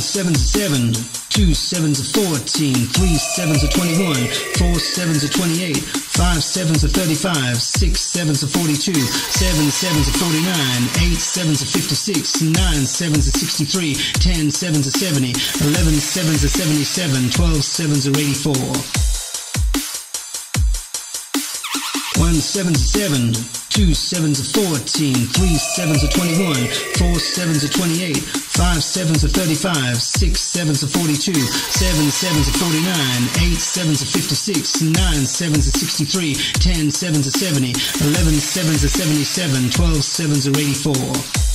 sevens are 7, 2 sevens are 14, 3 sevens are 21, 4 sevens are 28, 5 sevens are 35, 6 sevens are 42, 7 sevens are 49, 8 sevens are 56, 9 sevens are 63, 10 sevens are 70, 11 sevens are 77, 12 sevens are 84. 1 sevens are 7, 2 sevens are 14, 3 sevens are 21, 4 sevens are 28, 5 sevens are 35, 6 sevens are 42, 7 sevens are 49, 8 sevens are 56, 9 sevens are 63, 10 sevens are 70, 11 sevens are 77, 12 sevens are 84.